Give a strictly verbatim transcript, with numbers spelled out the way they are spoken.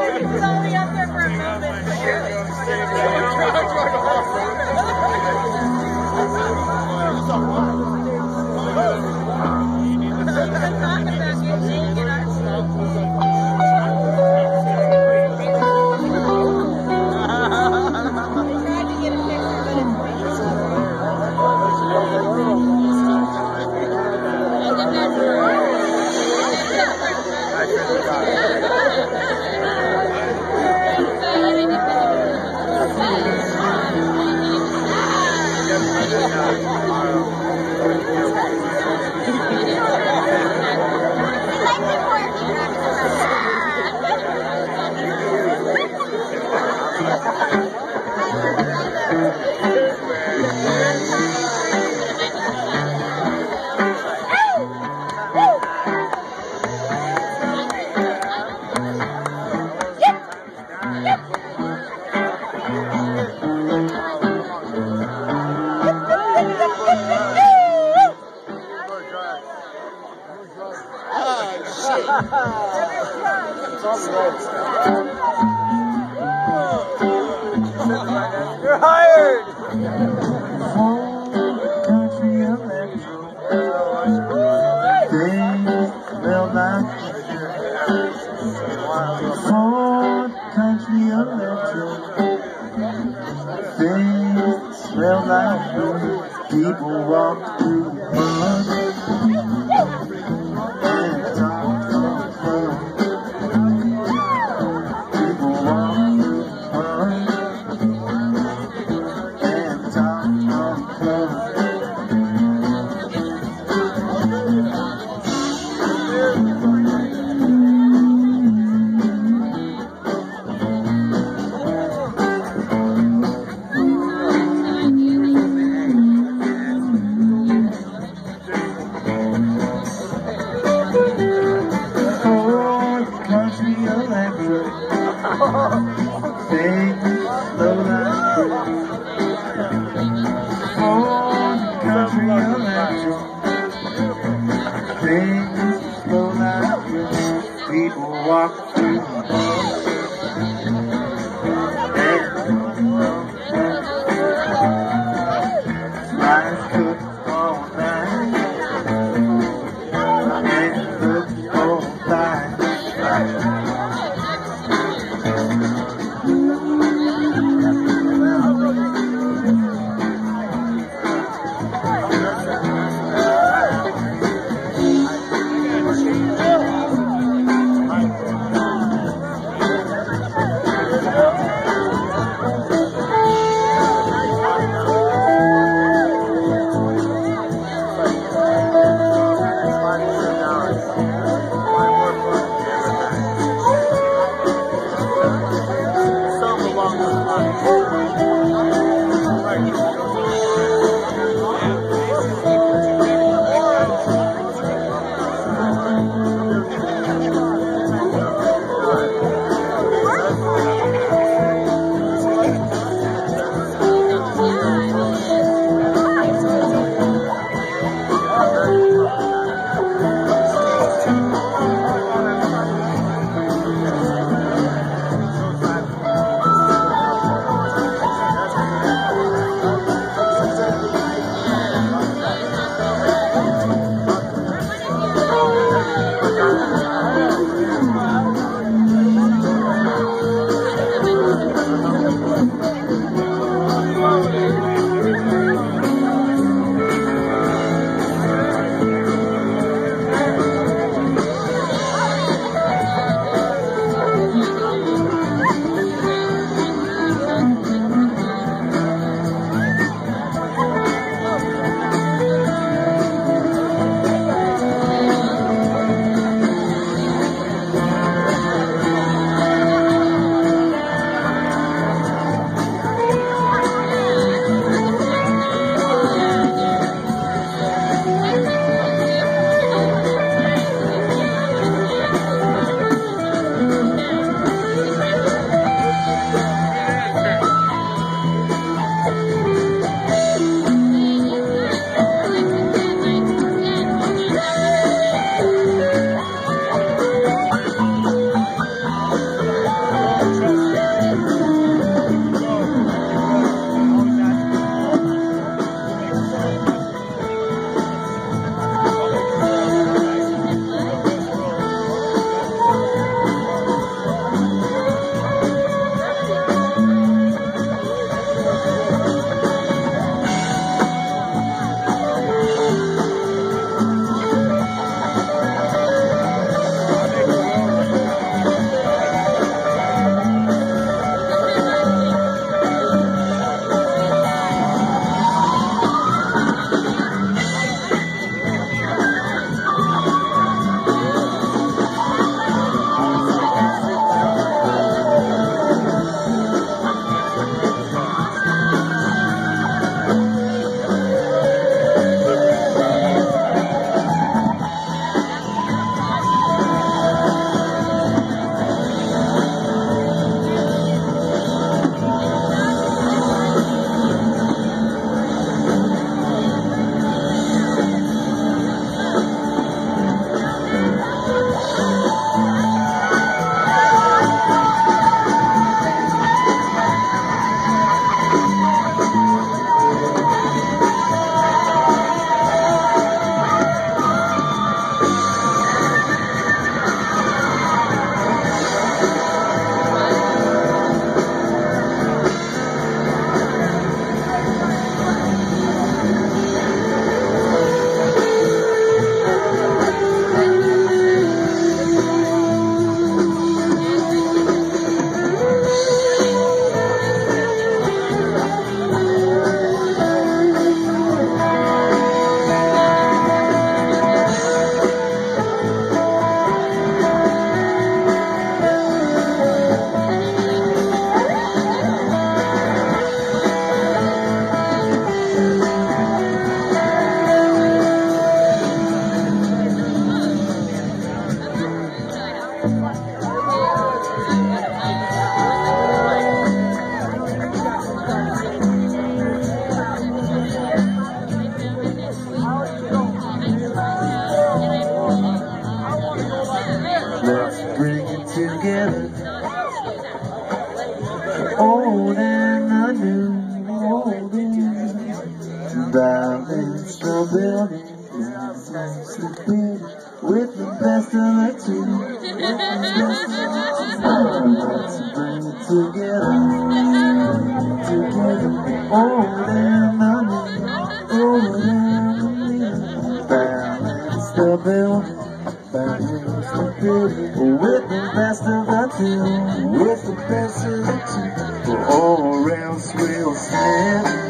It's only up there for a moment, but you're You're hired! Country electro, things smell like wood. People walk through the mud and talk from club. People walk through the mud and talk from club. Things slow down. Oh, country electro. Things slow down. People walk through the mud and I cook all night and look all night. together. Old and the new, old and balance the building, balance the bridge with the best of the two. With the best of the two. Let's bring it together, together. Old and the new, old and the new, balance the building, balance the bridge with the best of the two. With the best of the two. All around Will Smith.